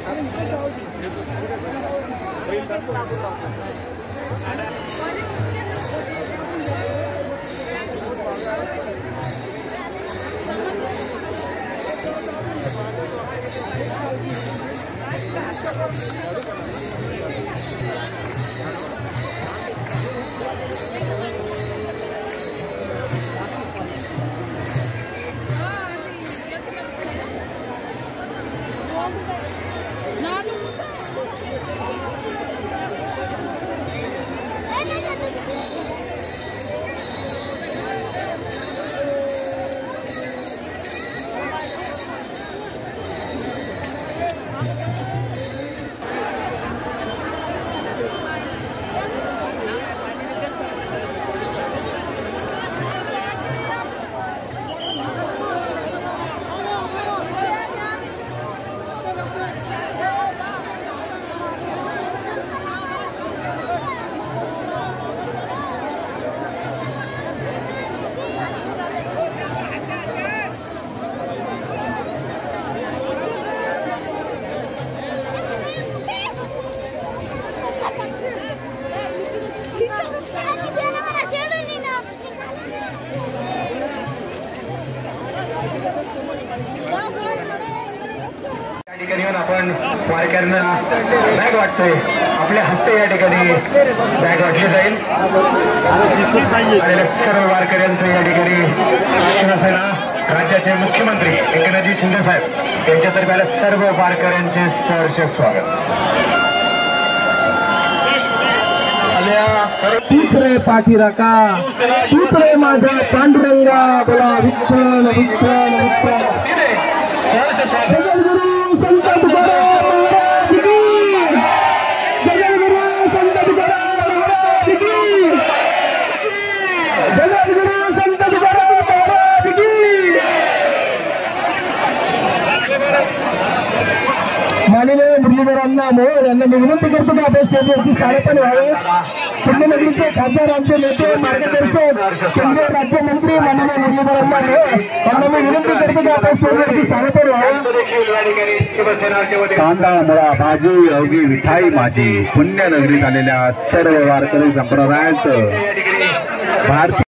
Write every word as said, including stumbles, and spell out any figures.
आपण वारकऱ्यांना बॅग वाटतोय आपल्या हस्ते या ठिकाणी बॅग वाटली जाईल आणि सर्व वारकऱ्यांचं या ठिकाणी शिवसेना राज्याचे मुख्यमंत्री एकनाथजी शिंदे साहेब यांच्यातर्फे आल्या सर्व वारकऱ्यांचे सहर्ष स्वागत। तूच रे पाठीराका तूच रे माझा पांडुरंगा बोला विठ्ठल विठ्ठल विठ्ठल। जगद्गुरु संत तुकाराम महाराज की जगद्गुरु संत तुकाराम महाराज की जगद्गुरु संत तुकाराम महाराज की। माननीय मुरलीधरांना मोहोळ यांना मी विनंती करतो की आपण स्टेजवरती साडेपाच व्हावे। पुण्यनगरीचे खासदार आमचे नेते मार्गदर्शक केंद्रीय राज्यमंत्री माननीय मुरलीधरांना मोहोळ यांना मी विनंती करतो की आपण स्टेजवरती साडेपाच व्हावे। कांदा मुळा भाजी अवघी मिठाई माझी पुण्यनगरीत आलेल्या सर्व वारकरी संप्रदायाचं भारतीय